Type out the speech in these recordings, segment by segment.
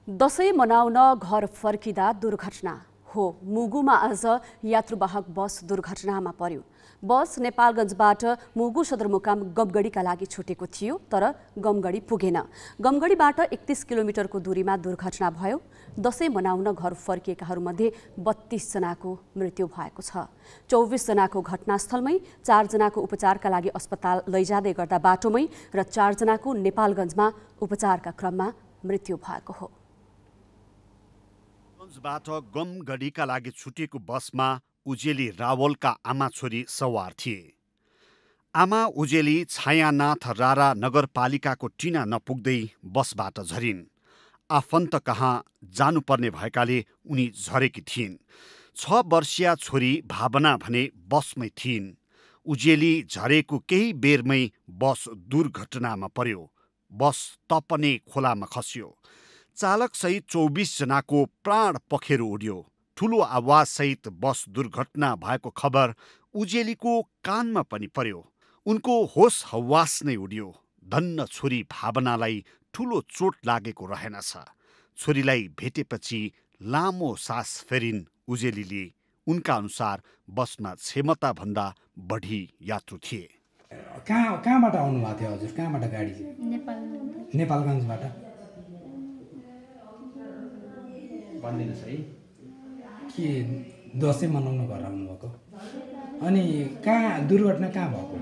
दशैं मनाउन घर फर्किँदा दुर्घटना हो। मुगुमा आज यात्रुवाहक बस दुर्घटनामा पर्यो। बस नेपालगञ्जबाट मुगु सदरमुकाम गमगढीका लागि छुटेको थियो, तर गमगढी पुगेन। गमगढीबाट 31 किलोमिटरको दूरीमा दुर्घटना भयो। दशैं मनाउन घर फर्किएकाहरूमध्ये 32 जनाको मृत्यु भएको छ। 24 जनाको घटनास्थलमै, 4 जनाको उपचारका लागि अस्पताल लैजाँदै गर्दा बाटोमै र 4 जनाको नेपालगञ्जमा उपचारका क्रममा मृत्यु भएको हो। बाट गमगढीका लागि छुटेको बसमा उजेली रावलका आमा छोरी सवार थिए। आमा उजेली छायानाथ रारा नगरपालिकाको टिना नपुग्दै बसबाट झरिन्। आफन्त कहाँ जानुपर्ने भएकाले उनी झरेकी थिइन्। 6 वर्षीया छोरी भावना भने बसमै थिइन्। उजेली झरेको केही बेरमै बस दुर्घटनामा पर्यो। बस तपने खोलामा खस्यो। चालकसहित 24 जनाको प्राण पखेरु उड्यो। ठुलो आवाजसहित बस दुर्घटना भएको खबर उजेलीको कानमा पनि पर्यो। उनको होस हवास नै उड्यो। धन्न छोरी भावनालाई ठुलो चोट लागेको रहेनछ। छोरीलाई भेटेपछि लामो सास फेरिन् उजेलीले। उनका अनुसार बसमा क्षमता भन्दा बढी यात्रु थिए। कहाँबाट आउनु भएको थियो हजुर? कहाँबाट गाडी? नेपालगञ्जबाट। भन्दिनुहोस् है के दशैं मनाउन घर आउनुभएको? अनि कहाँ दुर्घटना कहाँ भएको?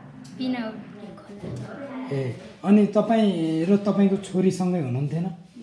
ए, अनि तपाईँ र तपाईँको छोरीसँगै हुनुहुन्थेन?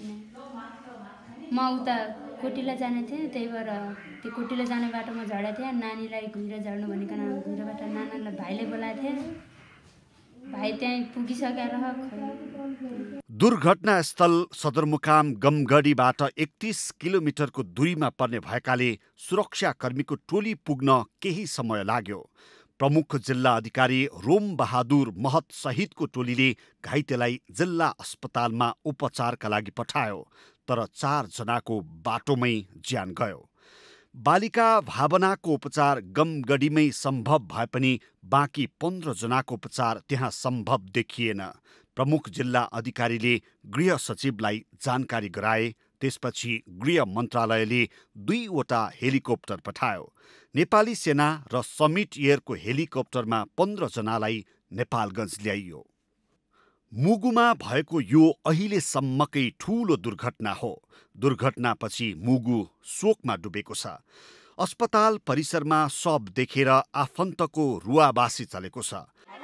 म उता कोटिला जाने थिएँ, त्यही भएर त्यो कोटिला जाने बाटोमा झरेको थिएँ। नानीलाई घुइरा झर्नु भनिकन घुइराबाट नानालाई भाइले बोलाएको थिएँ। भाइ त्यहीँ पुगिसकेर दुर्घटनास्थल सदरमुकाम गमगढीबाट 31 किलोमिटरको दूरीमा पर्ने भएकाले सुरक्षाकर्मीको टोली पुग्न केही समय लाग्यो। प्रमुख जिल्ला अधिकारी रोम बहादुर महत सहितको टोलीले घाइतेलाई जिल्ला अस्पतालमा उपचारका लागि पठायो, तर 4 जनाको बाटोमै ज्यान गयो। बालिका भावनाको उपचार गमगढीमै सम्भव भए पनि बाँकी 15 जनाको उपचार त्यहाँ सम्भव देखिएन। प्रमुख जिल्ला अधिकारीले गृह सचिवलाई जानकारी गराए। त्यसपछि गृह मन्त्रालयले 2वटा हेलिकप्टर पठायो। नेपाली सेना र समिट एयरको हेलिकप्टरमा 15 जनालाई नेपालगञ्ज ल्याइयो। मुगुमा भएको यो अहिलेसम्मकै ठूलो दुर्घटना हो। दुर्घटनापछि मुगु शोकमा डुबेको छ। अस्पताल परिसरमा शव देखेर आफन्तको रुवाबासी चलेको छ।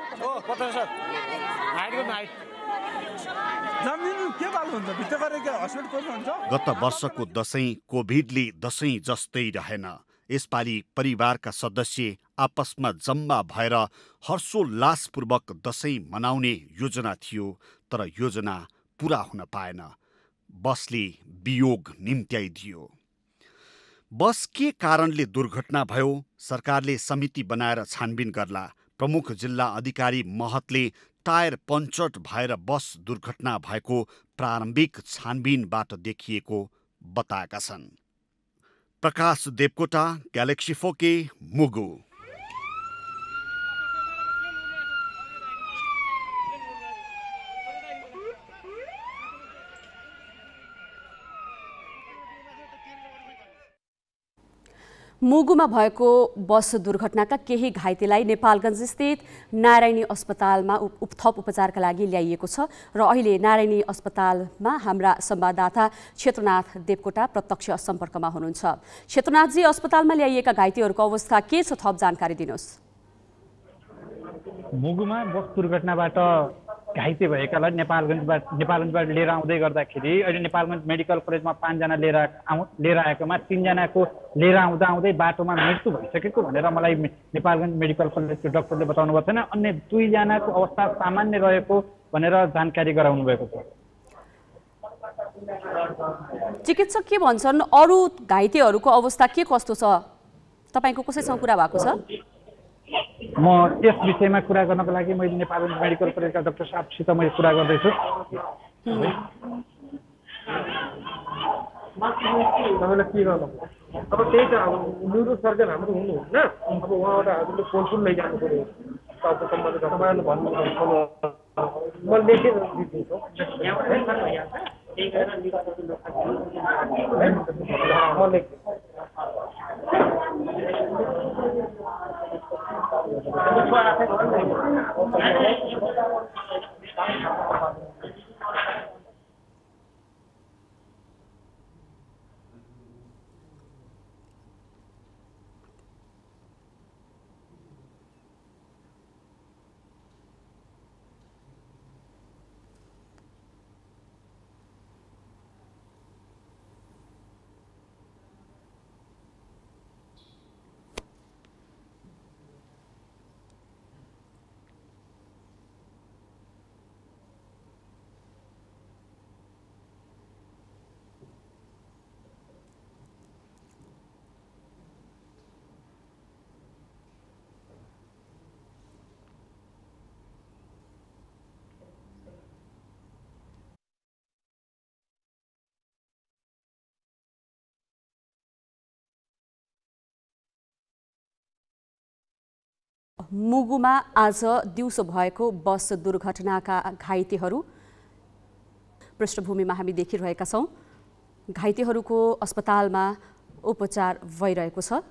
गत वर्षको दशैं कोभिडले दशैं जस्तै रहेन। यसपालि परिवारका सदस्य आपसमा जम्मा भएर हर्षोल्लासपूर्वक दशैं मनाउने योजना थियो, तर योजना पूरा हुन पाएन। बसले वियोग निम्त्याइदियो। बस के कारणले दुर्घटना भयो? सरकारले समिति बनाएर छानबिन गर्ला। प्रमुख जिल्ला अधिकारी महतले टायर पञ्चर भएर बस दुर्घटना भएको प्रारम्भिक छानबिनबाट देखिएको बताएका छन्। Prakash Devkota, galaxy 4K, Mugu. मुगुमा भएको बस दुर्घटनाका केही घाइतेलाई नेपालगञ्ज स्थित नारायणी अस्पतालमा थप उपचारका लागि ल्याइएको छ र अहिले नारायणी अस्पतालमा हाम्रा संवाददाता क्षेत्रनाथ देवकोटा प्रत्यक्ष सम्पर्कमा हुनुहुन्छ। क्षेत्रनाथजी, अस्पतालमा ल्याइएका घाइतेहरूको अवस्था के छ? थप जानकारी दिनुहोस्। मुगुमा बस दुर्घटनाबाट घाइते भएकालाई नेपालगञ्जबाट लिएर आउँदै गर्दाखेरि अहिले नेपालगञ्ज मेडिकल कलेजमा 5 जना लिएर आएकोमा 3 जनाको लिएर आउँदै बाटोमा मृत्यु भइसकेको भनेर मलाई नेपालगञ्ज मेडिकल कलेजको डाक्टरले बताउनु भएको छैन। अन्य 2 जनाको अवस्था सामान्य रहेको भनेर जानकारी गराउनु भएको छ। चिकित्सक के भन्छन्? अरू घाइतेहरूको अवस्था के कस्तो छ? तपाईको कसैसँग कुरा भएको छ? म यस विषयमा कुरा गर्नको लागि मैले नेपालगञ्ज मेडिकल कलेजका डाक्टर साहबसित मैले कुरा गर्दैछु। तपाईँलाई के गर्नु? अब त्यही त, अब न्युरो सर्जन हाम्रो हुनुहुन्न। अब उहाँबाट हजुरले फोन लैजानु पऱ्यो। तपाईँले भन्नु म लेखेर दिन्छु। मुगुमा आज दिउँसो भएको बस दुर्घटनाका घाइतेहरू पृष्ठभूमिमा हामी देखिरहेका छौँ। घाइतेहरूको अस्पतालमा उपचार भइरहेको छ।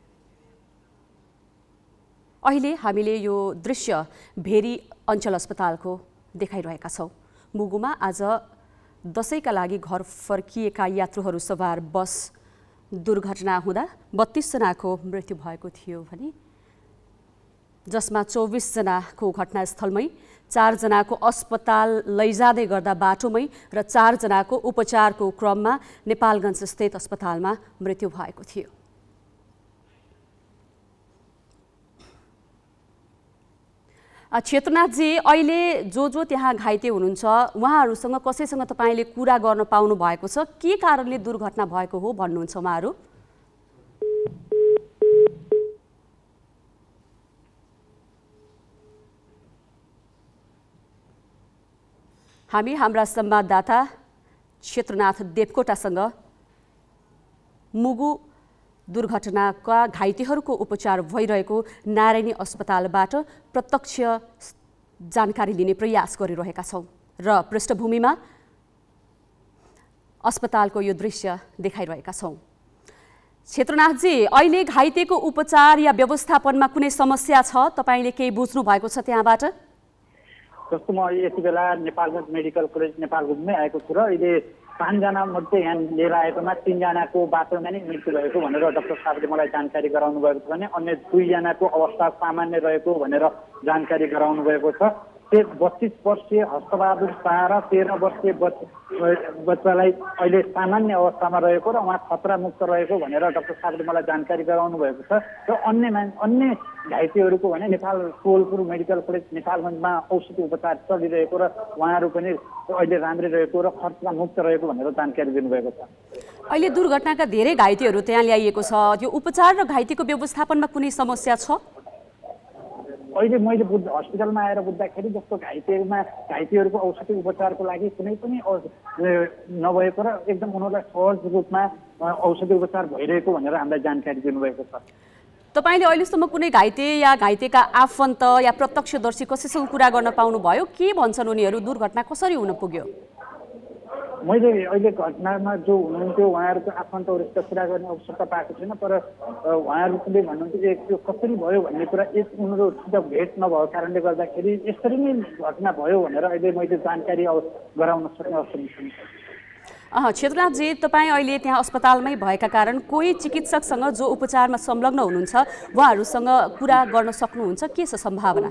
अहिले हामीले यो दृश्य भेरी अञ्चल अस्पतालको देखाइरहेका छौँ। मुगुमा आज दशैंका लागि घर फर्किएका यात्रुहरू सवार बस दुर्घटना हुँदा 32 जनाको मृत्यु भएको थियो भने जसमा 24 जनाको घटनास्थलमै, 4 जनाको अस्पताल लैजाँदै गर्दा बाटोमै र 4 जनाको उपचारको क्रममा नेपालगञ्ज स्थित अस्पतालमा मृत्यु भएको थियो। क्षेत्रनाथजी, अहिले जो त्यहाँ घाइते हुनुहुन्छ उहाँहरूसँग कसैसँग तपाईँले कुरा गर्न पाउनु भएको छ? के कारणले दुर्घटना भएको हो भन्नुहुन्छ उहाँहरू? हामी हाम्रा संवाददाता क्षेत्रनाथ देवकोटासँग मुगु दुर्घटनाका घाइतेहरूको उपचार भइरहेको नारायणी अस्पतालबाट प्रत्यक्ष जानकारी लिने प्रयास गरिरहेका छौँ र पृष्ठभूमिमा अस्पतालको यो दृश्य देखाइरहेका छौँ। क्षेत्रनाथजी, अहिले घाइतेको उपचार या व्यवस्थापनमा कुनै समस्या छ? तपाईँले केही बुझ्नु भएको छ त्यहाँबाट? जस्तो म यति बेला नेपालगञ्ज मेडिकल कलेज नेपालगञ्जमै आएको छु र अहिले 5 जना मध्ये यहाँ लिएर आएकोमा 3 जनाको बाटोमा नै मृत्यु भएको भनेर डाक्टर साहबले मलाई जानकारी गराउनु भएको छ भने अन्य 2 जनाको अवस्था सामान्य रहेको भनेर जानकारी गराउनु भएको छ। 32 वर्षीय हस्तबहादुर शाह र 13 वर्षीय बच्चालाई अहिले सामान्य अवस्थामा रहेको र उहाँ खतरा मुक्त रहेको भनेर डाक्टर साहबले मलाई जानकारी गराउनु भएको छ र अन्य घाइतेहरूको भने नेपाल कोलपुर मेडिकल कलेज नेपालगञ्जमा औषधि उपचार चलिरहेको र उहाँहरू पनि अहिले राम्रै रहेको र खर्चमा मुक्त रहेको भनेर जानकारी दिनुभएको छ। अहिले दुर्घटनाका धेरै घाइतेहरू त्यहाँ ल्याइएको छ। यो उपचार र घाइतेको व्यवस्थापनमा कुनै समस्या छ? अहिले मैले हस्पिटलमा आएर बुझ्दाखेरि जस्तो घाइतेहरूको औषधि उपचारको लागि कुनै पनि नभएको र एकदम उनीहरूलाई सहज रूपमा औषधि उपचार भइरहेको भनेर हामीलाई जानकारी दिनुभएको छ। तपाईँले अहिलेसम्म कुनै घाइते या घाइतेका आफन्त या प्रत्यक्षदर्शी कसैसँग कुरा गर्न पाउनुभयो? के भन्छन् उनीहरू? दुर्घटना कसरी हुन पुग्यो? मैले अहिले घटनामा जो हुनुहुन्थ्यो उहाँहरूको आफन्तहरूसित कुरा गर्ने अवसर त पाएको छैन, तर उहाँहरूले भन्नुहुन्थ्यो यो कसरी भयो भन्ने कुरा उनीहरूसित भेट नभएको कारणले गर्दाखेरि यसरी नै घटना भयो भनेर अहिले मैले जानकारी गराउन सक्ने अवसर छैन। क्षेत्रनाथजी, तपाईँ अहिले त्यहाँ अस्पतालमै भएका कारण कोही चिकित्सकसँग जो उपचारमा संलग्न हुनुहुन्छ उहाँहरूसँग कुरा गर्न सक्नुहुन्छ? के छ सम्भावना?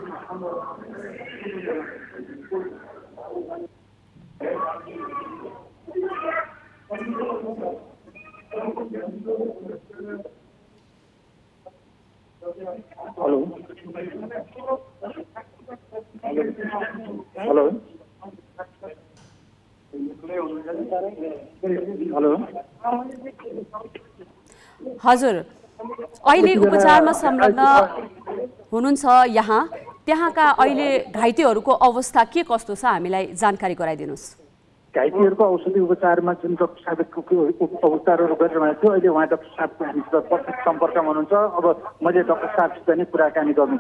हेलो हेलो हेलो हजुर, अहिले उपचारमा संलग्न हुनुहुन्छ यहाँ, त्यहाँका अहिले घाइतेहरूको अवस्था के कस्तो छ हामीलाई जानकारी गराइदिनुहोस्। घाइतेहरूको औषधि उपचारमा जुन डाक्टर साहबको उपचारहरू गरिरहेको थियो अहिले उहाँ डाक्टर साहबको हामीसित प्रत्यक्ष सम्पर्कमा हुनुहुन्छ। अब मैले डाक्टर साहबसित नै कुराकानी गर्नु।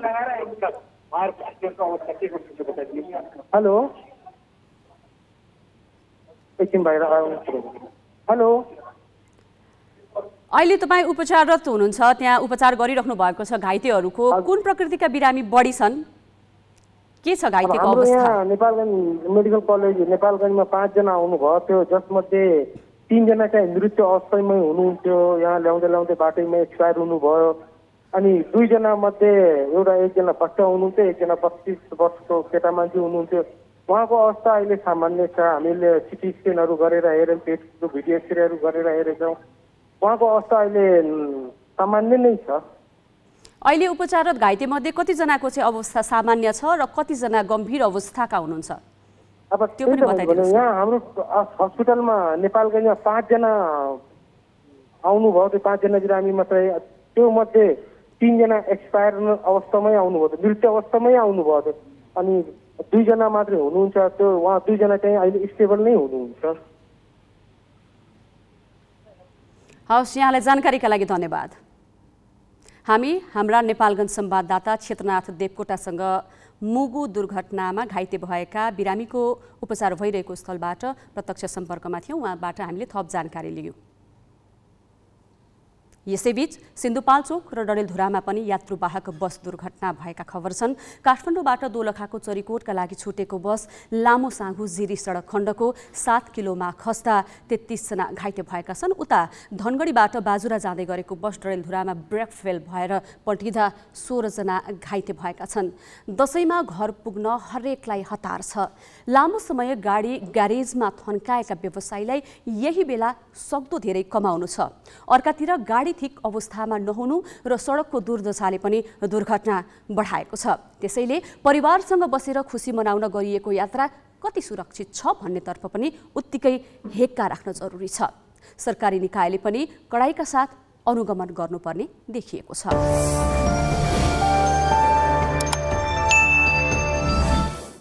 हेलो एकछिन बाहिर आउनु। हेलो, अहिले तपाईँ उपचाररत हुनुहुन्छ, त्यहाँ उपचार गरिराख्नु भएको छ घाइतेहरूको। कुन प्रकृतिका बिरामी बढी छन्, के छ घाइतेको हाम्रो अवस्था? यहाँ नेपालगञ्ज मेडिकल कलेज नेपालगञ्जमा 5 जना आउनुभयो थियो, जसमध्ये 3 जना चाहिँ मृत्यु अवस्थामै हुनुहुन्थ्यो, यहाँ ल्याउँदै बाटैमा एक्सपायर हुनुभयो। अनि 2 जना मध्ये एकजना बच्चा हुनुहुन्थ्यो, एकजना 25 वर्षको केटा मान्छे हुनुहुन्थ्यो। उहाँको अवस्था अहिले सामान्य छ। हामीले सिटी स्क्यानहरू गरेर हेऱ्यौँ, पेटको भिडियो एक्सरेहरू गरेर हेरेछौँ। उहाँको अवस्था अहिले सामान्य नै छ। अहिले उपचाररत घाइतेमध्ये कतिजनाको चाहिँ अवस्था सामान्य छ र कतिजना गम्भीर अवस्थाका हुनुहुन्छ? अब त्यो पनि बताइदिनुहोस्। यहाँ हाम्रो हस्पिटलमा नेपालगञ्जमा 5 जना आउनुभयो, त्यो 5 जना बिरामी मात्रै। त्यो मध्ये 3 जना एक्सपायर अवस्थामै आउनुभयो, मृत्यु अवस्थामै आउनुभयो थियो। अनि 2 जना मात्रै हुनुहुन्छ, त्यो उहाँ 2 जना चाहिँ अहिले स्टेबल नै हुनुहुन्छ। हवस्, यहाँलाई जानकारीका लागि धन्यवाद। हामी हाम्रा नेपालगञ्ज संवाददाता क्षेत्रनाथ देवकोटासँग मुगु दुर्घटनामा घाइते भएका बिरामीको उपचार भइरहेको स्थलबाट प्रत्यक्ष सम्पर्कमा थियौँ। उहाँबाट हामीले थप जानकारी लियौँ। यसैबीच सिन्धुपाल्चोक र डडेलधुरामा पनि यात्रुवाहक बस दुर्घटना भएका खबर छन्। काठमाडौँबाट दोलखाको चरीकोटका लागि छुटेको बस लामो साँघु जिरी सडक खण्डको 7 किलोमा खस्दा 33 जना घाइते भएका छन्। उता धनगढीबाट बाजुरा जाँदै गरेको बस डडेलधुरामा ब्रेक फेल भएर पल्टिँदा 16 जना घाइते भएका छन्। दशैंमा घर पुग्न हरेकलाई हतार छ। लामो समय गाडी ग्यारेजमा थन्काएका व्यवसायीलाई यही बेला सक्दो धेरै कमाउनु छ। अर्कातिर गाडी ठीक अवस्थामा नहुनु र सडकको दुर्दशाले पनि दुर्घटना बढाएको छ। त्यसैले परिवारसँग बसेर खुसी मनाउन गरिएको यात्रा कति सुरक्षित छ भन्नेतर्फ पनि उत्तिकै हेक्का राख्न जरुरी छ। सरकारी निकायले पनि कडाइका साथ अनुगमन गर्नुपर्ने देखिएको छ।